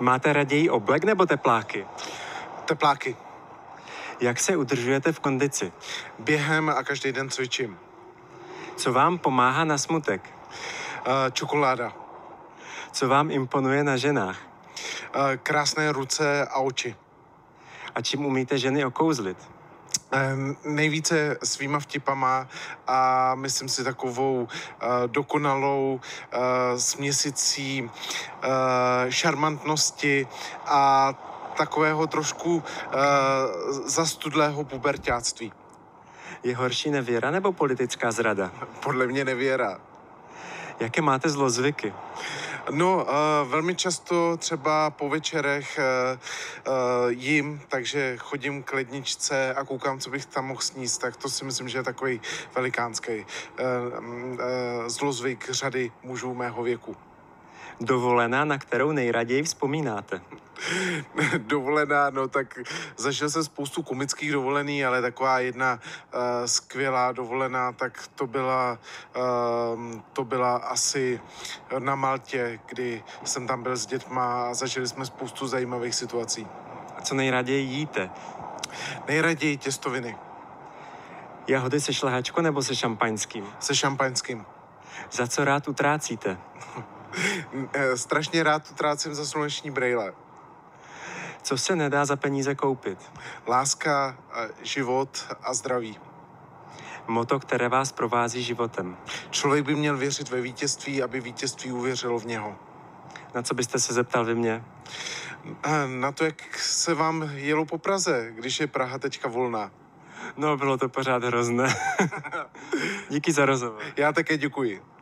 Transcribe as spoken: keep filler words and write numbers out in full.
Máte raději oblek nebo tepláky? Tepláky. Jak se udržujete v kondici? Během a každý den cvičím. Co vám pomáhá na smutek? Uh, čokoláda. Co vám imponuje na ženách? Uh, krásné ruce a oči. A čím umíte ženy okouzlit? Uh, nejvíce svýma vtipama a myslím si takovou uh, dokonalou uh, směsicí uh, šarmantnosti a takového trošku uh, zastudlého puberťáctví. Je horší nevěra nebo politická zrada? Podle mě nevěra. Jaké máte zlozvyky? No, uh, velmi často třeba po večerech uh, uh, jim, takže chodím k ledničce a koukám, co bych tam mohl sníst, tak to si myslím, že je takový velikánský uh, uh, zlozvyk řady mužů mého věku. Dovolená, na kterou nejraději vzpomínáte? Dovolená, no tak zažil jsem spoustu komických dovolený, ale taková jedna uh, skvělá dovolená, tak to byla, uh, to byla asi na Maltě, kdy jsem tam byl s dětma a zažili jsme spoustu zajímavých situací. A co nejraději jíte? Nejraději těstoviny. Jahody se šlehačkou nebo se šampaňským? Se šampaňským. Za co rád utrácíte? Strašně rád utrácím za sluneční brejle. Co se nedá za peníze koupit? Láska, život a zdraví. Moto, které vás provází životem. Člověk by měl věřit ve vítězství, aby vítězství uvěřilo v něho. Na co byste se zeptal vy mě? Na to, jak se vám jelo po Praze, když je Praha teďka volná. No, bylo to pořád hrozné. Díky za rozhovor. Já také děkuji.